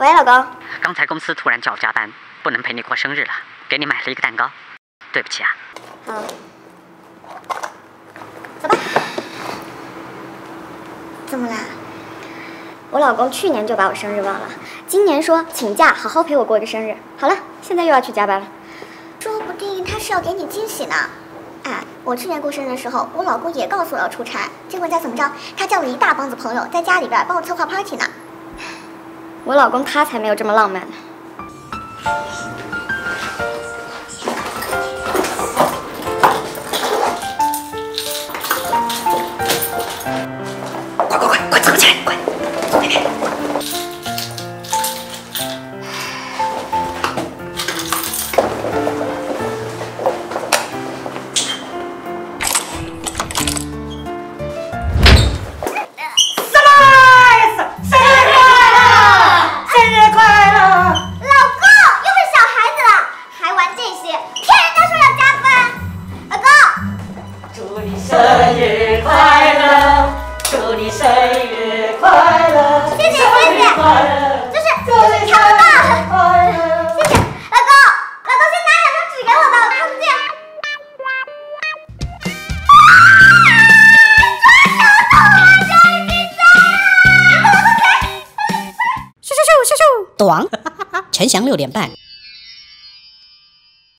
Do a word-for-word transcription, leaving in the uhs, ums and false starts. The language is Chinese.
喂，老公。 刚才公司突然叫我加班，不能陪你过生日了，给你买了一个蛋糕，对不起啊。 嗯。走吧。怎么啦？我老公去年就把我生日忘了，今年说请假好好陪我过个生日。好了，现在又要去加班了。说不定他是要给你惊喜呢。哎，我去年过生日的时候，我老公也告诉我要出差，结果你猜怎么着？他叫了一大帮子朋友在家里边帮我策划 party 呢。我老公他才没有这么浪漫呢。 快快快快走起来，快！那边。 生日快乐，祝你生日快乐！ 谢谢谢谢，就是就是看不到。谢谢，老公，老公先拿两张纸给我吧，我看不见。 咻咻咻咻咻，短，陈翔六点半。